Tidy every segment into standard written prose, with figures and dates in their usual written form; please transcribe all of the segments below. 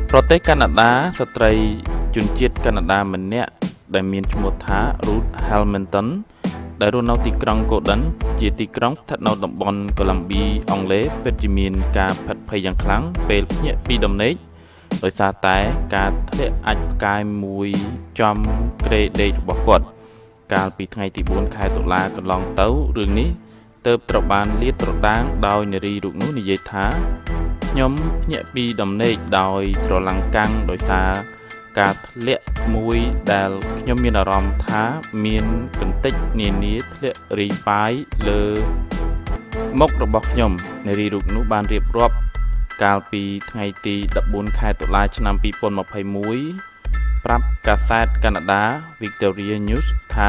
ប្រទេសកាណាដាស្ត្រីជនជាតិកាណាដាម្នាក់ដែលមានឈ្មោះថា Ruth Hamilton ដែលរស់នៅទីក្រុង Golden ជាទីក្រុងស្ថិតនៅតំបន់កូឡុំប៊ីអង់គ្លេសពិតជាមានការផិតភ័យយ៉ាងខ្លាំងពេលភ្ញាក់ពីដំណេកដោយសារតែការធ្លាក់អាចផ្កាយមួយចំក្រេដេករបស់គាត់កាលពីថ្ងៃទី4 ខែតុលាកន្លងទៅរឿងនេះទើបត្រូវបានលាតត្រដាងដោយនារីរូបនោះនិយាយថាខ្ញុំភ្ញាក់ពីដំណេកដោយស្រឡំកាំងដោយសារការធ្លាក់មួយដែលខ្ញុំមានអារម្មណ៍ថាមានកន្តិចនានាធ្លាក់រីប៉ាយលើមុខរបស់ខ្ញុំនារីរូបនោះបានរៀបរាប់កាលពីថ្ងៃទី14 ខែតុលាឆ្នាំ2021ប្រាប់កាសែតកាណាដា Victoria News ថា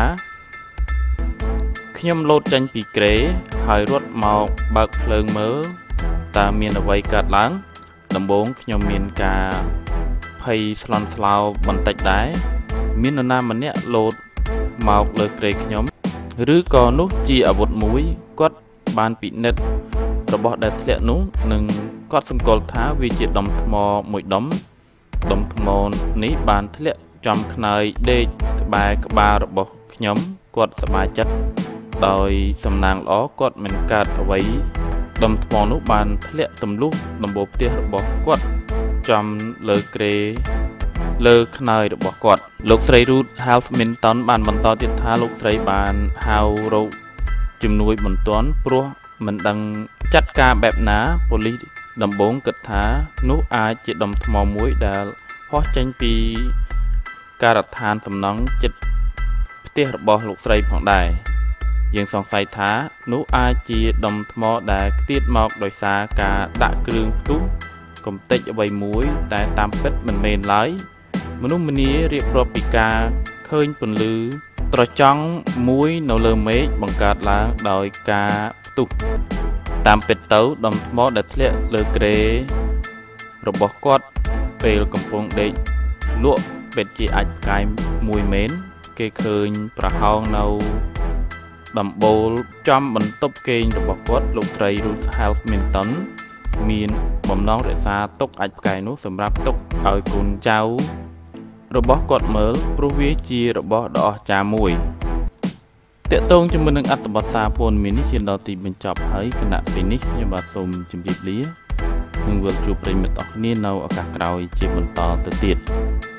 ខ្ញុំលោតចេញពីគ្រែហើយរត់មកបើកភ្លើងមើលតើមានអ្វីកើតឡើងដំបូងខ្ញុំមានការភ័យស្លន់ស្លោបន្តិចដែរមាននរណាម្នាក់លោតមកលើគ្រែខ្ញុំឬក៏នោះជាអាវុធមួយគាត់បានពិនិត្យរបស់ដែលធ្លាក់នោះនិងគាត់សង្កល់ថាវាជាដុំថ្មមួយដុំថ្មនេះបានធ្លាក់ចំខ្នើយដេកក្បែរក្បាលរបស់ខ្ញុំគាត់សប្បាយចិត្តដោយសំណាងល្អគាត់មិនកើតអ្វីដុំថ្មនោះបានធ្លាក់ទម្លុះដំបូលផ្ទះរបស់គាត់ចំលើគ្រែលើខ្នើយរបស់គាត់លោកស្រី Ruth Hamilton បានបន្តទៀតថាលោកស្រីបានហៅរកជំនួយបន្ទាន់ព្រោះមិនដឹងចាត់ការបែបណាប៉ូលីសដំបូងគិតថានោះអាចជាដុំថ្មមួយដែលហោះចេញពីការដ្ឋានសំណង់ចិត្តផ្ទះរបស់លោកស្រីផងដែរយើងសង្ស័យថានោះអាចជាដុំថ្មដែលខ្ទាតមកដោយសារការដាក់គ្រឿងផ្ទុះកំទេចអ្វីមួយតែតាមពិតមិនមែនឡើយមនុស្សម្នារៀបរាប់ពីការឃើញពន្លឺត្រចង់មួយនៅលើមេឃបង្កើតឡើងដោយការផ្ទុះតាមពិតទៅដុំថ្មដែលធ្លាក់លើគ្រែរបស់គាត់ពេលកំពុងដេកលក់ពិតជាអាចផ្កាយមួយមែនគេឃើញប្រហោងនៅដំបូលចំបន្ទប់គេងរបស់គាត់លោកស្រី Ruth Hamilton មានបំណងរក្សាទុកអាចផ្កាយនោះសម្រាប់ទុកឲ្យកូនចៅរបស់គាត់មើលព្រោះវាជារបស់ដ៏អស្ចារ្យមួយតាក់ទងជាមួយនឹងអត្ថបទសារព័ត៌មាននេះជាដល់ទីបញ្ចប់ហើយគណៈពេលនេះខ្ញុំបាទសូមជម្រាបលានិងវិលជួបប្រិយមិត្តអស់គ្នានៅឱកាសក្រោយជាបន្តទៅទៀត